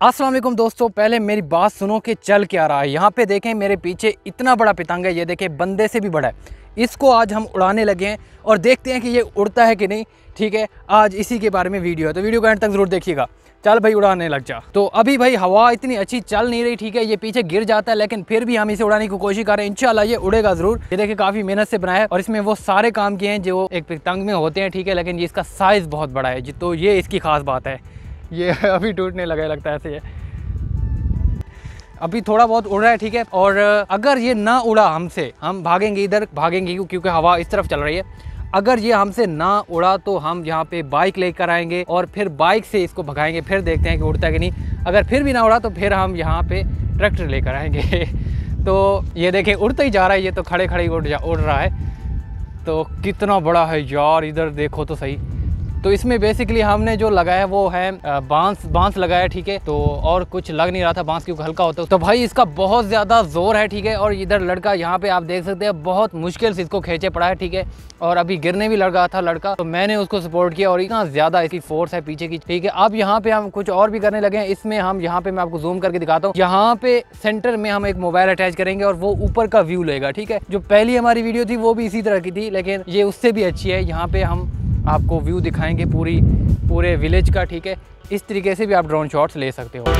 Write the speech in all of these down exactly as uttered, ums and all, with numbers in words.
अस्सलाम वालेकुम दोस्तों, पहले मेरी बात सुनो कि चल क्या रहा है। यहाँ पे देखें मेरे पीछे इतना बड़ा पतंग है, ये देखें बंदे से भी बड़ा है। इसको आज हम उड़ाने लगे हैं और देखते हैं कि ये उड़ता है कि नहीं। ठीक है, आज इसी के बारे में वीडियो है, तो वीडियो को एंड तक ज़रूर देखिएगा। चल भाई उड़ाने लग जा। तो अभी भाई हवा इतनी अच्छी चल नहीं रही, ठीक है, ये पीछे गिर जाता है, लेकिन फिर भी हम इसे उड़ाने की कोशिश कर रहे हैं। इंशाल्लाह ये उड़ेगा ज़रूर। ये देखिए काफ़ी मेहनत से बनाया है और इसमें वो सारे काम किए हैं जो एक पतंग में होते हैं, ठीक है, लेकिन ये इसका साइज़ बहुत बड़ा है, तो ये इसकी खास बात है। ये अभी टूटने लगा लगता है ऐसे। ये अभी थोड़ा बहुत उड़ रहा है, ठीक है, और अगर ये ना उड़ा हमसे, हम भागेंगे इधर भागेंगे क्योंकि हवा इस तरफ चल रही है। अगर ये हमसे ना उड़ा तो हम यहाँ पे बाइक लेकर आएंगे और फिर बाइक से इसको भगाएंगे, फिर देखते हैं कि उड़ता है कि नहीं। अगर फिर भी ना उड़ा तो फिर हम यहाँ पे ट्रैक्टर लेकर आएंगे। तो ये देखें उड़ता ही जा रहा है, ये तो खड़े खड़े उड़ जा उड़ रहा है। तो कितना बड़ा है यार, इधर देखो तो सही। तो इसमें बेसिकली हमने जो लगाया वो है बांस बांस लगाया, ठीक है, तो और कुछ लग नहीं रहा था बांस क्योंकि हल्का होता है। तो भाई इसका बहुत ज़्यादा जोर है, ठीक है, और इधर लड़का यहाँ पे आप देख सकते हैं बहुत मुश्किल से इसको खींचे पड़ा है, ठीक है, और अभी गिरने भी लगा था लड़का, तो मैंने उसको सपोर्ट किया और इतना ज़्यादा इसकी फोर्स है पीछे की, ठीक है। अब यहाँ पे हम कुछ और भी करने लगे हैं। इसमें हम यहाँ पे मैं आपको जूम करके दिखाता हूँ। यहाँ पे सेंटर में हम एक मोबाइल अटैच करेंगे और वो ऊपर का व्यू लेगा, ठीक है। जो पहली हमारी वीडियो थी वो भी इसी तरह की थी, लेकिन ये उससे भी अच्छी है। यहाँ पे हम आपको व्यू दिखाएंगे पूरी पूरे विलेज का, ठीक है। इस तरीके से भी आप ड्रोन शॉट्स ले सकते हो।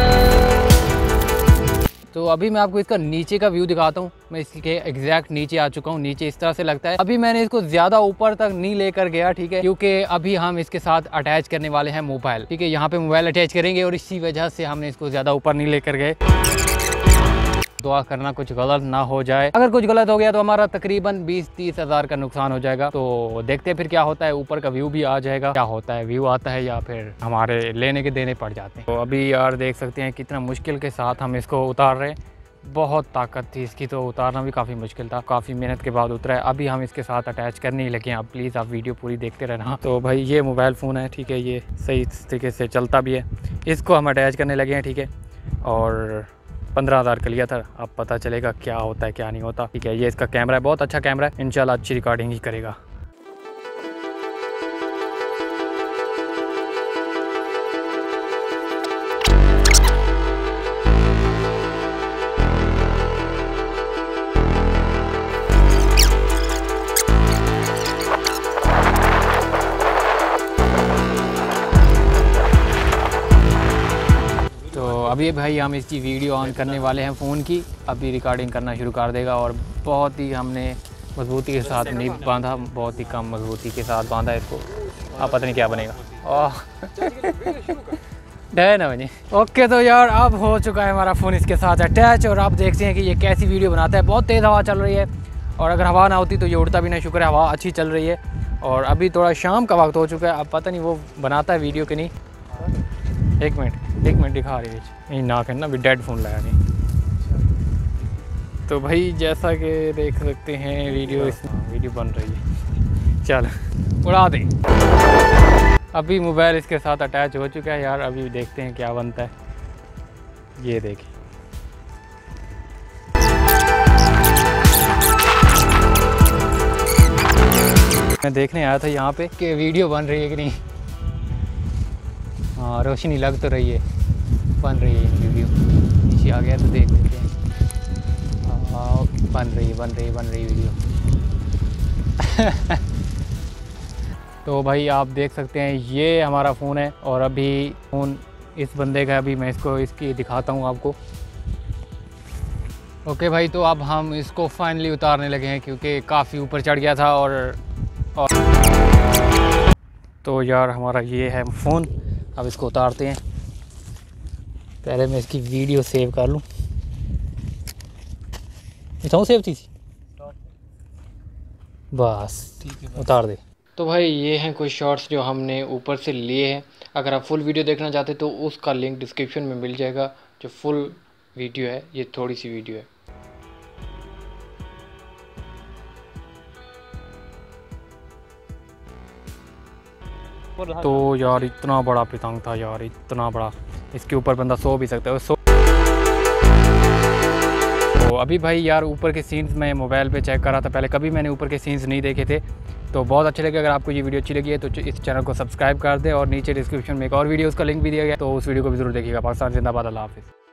तो अभी मैं आपको इसका नीचे का व्यू दिखाता हूँ। मैं इसके एग्जैक्ट नीचे आ चुका हूँ। नीचे इस तरह से लगता है। अभी मैंने इसको ज़्यादा ऊपर तक नहीं लेकर गया, ठीक है, क्योंकि अभी हम इसके साथ अटैच करने वाले हैं मोबाइल, ठीक है। यहाँ पे मोबाइल अटैच करेंगे और इसी वजह से हमने इसको ज़्यादा ऊपर नहीं लेकर गए। दुआ करना कुछ गलत ना हो जाए। अगर कुछ गलत हो गया तो हमारा तकरीबन बीस तीस हज़ार का नुकसान हो जाएगा। तो देखते हैं फिर क्या होता है। ऊपर का व्यू भी आ जाएगा, क्या होता है, व्यू आता है या फिर हमारे लेने के देने पड़ जाते हैं। तो अभी यार देख सकते हैं कितना मुश्किल के साथ हम इसको उतार रहे हैं। बहुत ताकत थी इसकी, तो उतारना भी काफ़ी मुश्किल था। काफ़ी मेहनत के बाद उतरा है। अभी हम इसके साथ अटैच करने ही लगे हैं। आप प्लीज़ आप वीडियो पूरी देखते रहना। तो भाई ये मोबाइल फ़ोन है, ठीक है, ये सही तरीके से चलता भी है। इसको हम अटैच करने लगे हैं, ठीक है, और पंद्रह हज़ार का लिया था। अब पता चलेगा क्या होता है क्या नहीं होता, ठीक है। ये इसका कैमरा है, बहुत अच्छा कैमरा है, इंशाल्लाह अच्छी रिकॉर्डिंग ही करेगा। अभी भाई हम इसकी वीडियो ऑन करने वाले हैं फ़ोन की। अभी रिकॉर्डिंग करना शुरू कर देगा और बहुत ही हमने मजबूती के साथ नहीं बांधा, बहुत ही कम मजबूती के साथ बांधा इसको। अब पता नहीं क्या बनेगा। ओह डे ना बने। ओके तो यार अब हो चुका है हमारा फ़ोन इसके साथ अटैच और आप देखते हैं कि ये कैसी वीडियो बनाता है। बहुत तेज़ हवा चल रही है और अगर हवा ना होती तो ये उड़ता भी नहीं। शुक्र है हवा अच्छी चल रही है। और अभी थोड़ा शाम का वक्त हो चुका है। अब पता नहीं वो बनाता है वीडियो कि नहीं। एक मिनट एक मिनट दिखा रही है नहीं ना करना भी डेड फोन लगा नहीं। तो भाई जैसा कि देख सकते हैं वीडियो इसमें वीडियो बन रही है। चल उड़ा दे। अभी मोबाइल इसके साथ अटैच हो चुका है यार। अभी देखते हैं क्या बनता है। ये देखिए मैं देखने आया था यहाँ पे कि वीडियो बन रही है कि नहीं। हाँ रोशनी लग तो रही है, बन रही है वीडियो। नीचे आ गया तो देख लेते हैं। हाँ बन रही है बन रही है बन रही है वीडियो। तो भाई आप देख सकते हैं ये हमारा फ़ोन है और अभी फ़ोन इस बंदे का। अभी मैं इसको इसकी दिखाता हूँ आपको। ओके भाई तो अब हम इसको फाइनली उतारने लगे हैं क्योंकि काफ़ी ऊपर चढ़ गया था। और, और तो यार हमारा ये है फ़ोन। अब इसको उतारते हैं। पहले मैं इसकी वीडियो सेव कर लूँ। इतना सेव थी बस, उतार दे। तो भाई ये हैं कुछ शॉट्स जो हमने ऊपर से लिए हैं। अगर आप फुल वीडियो देखना चाहते तो उसका लिंक डिस्क्रिप्शन में मिल जाएगा। जो फुल वीडियो है, ये थोड़ी सी वीडियो है। तो यार इतना बड़ा पतंग था यार, इतना बड़ा। इसके ऊपर बंदा सो भी सकता है। सो तो अभी भाई यार ऊपर के सीन्स मैं मोबाइल पे चेक कर रहा था। पहले कभी मैंने ऊपर के सीन्स नहीं देखे थे, तो बहुत अच्छे लगे। अगर आपको ये वीडियो अच्छी लगी है तो इस चैनल को सब्सक्राइब कर दें और नीचे डिस्क्रिप्शन में एक और वीडियो उसका लिंक भी दिया गया, तो उस वीडियो को भी जरूर देखिएगा। पाकिस्तान जिंदाबाद, अल्लाह हाफिज़।